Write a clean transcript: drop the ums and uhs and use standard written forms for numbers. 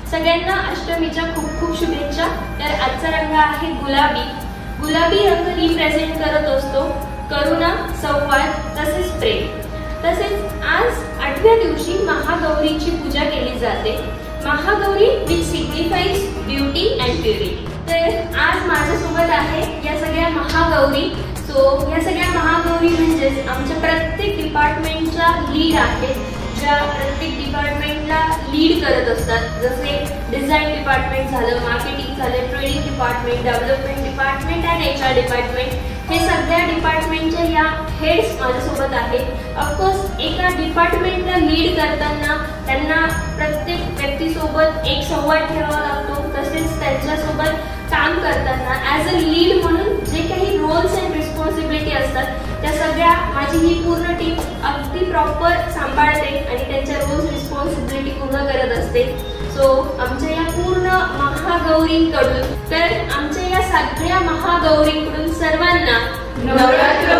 सगळ्यांना अष्टमीच्या खूप खूप शुभेच्छा। तर आजचा रंग आहे गुलाबी। गुलाबी रंग रिप्रेझेंट करत असतो करुणा, संवाद तसेच प्रेम। तसेच आज 8व्या दिवशी महागौरीची पूजा केली जाते। Mahagauri which signifies beauty and purity. तर आज माझ्यासोबत आहे या सगळ्या महागौरी। या सगळ्या महागौरी म्हणजेच आमच्या प्रत्येक डिपार्टमेंटच्या लीड आहेत, ज्या प्रत्येक डिपार्टमेंटला लीड करत असतात। जसे डिझाईन डिपार्टमेंट झालं, मार्केटिंग झालं, ट्रेडिंग डिपार्टमेंट, डेव्हलपमेंट डिपार्टमेंट आणि HR डिपार्टमेंट। हे सगळ्या डिपार्टमेंटच्या या हेड्स माझ्यासोबत आहेत। ऑफकोर्स एका डिपार्टमेंटला लीड करताना त्यांना प्रत्येक व्यक्तीसोबत एक संवाद ठेवावा लागतो। तसेच त्यांच्यासोबत काम करताना ॲज अ लीड म्हणून जे काही रोल्स अँड रिस्पॉन्सिबिलिटी असतात त्या सगळ्या माझी ही पूर्ण टीम अगदी प्रॉपर सांभाळते आणि त्यांच्या रोल्स रिस्पॉन्सिबिलिटी पूर्ण करत असते। आमच्या या पूर्ण महागौरींकडून, तर आमच्या या सगळ्या महागौरींकडून सर्वांना नवरात्र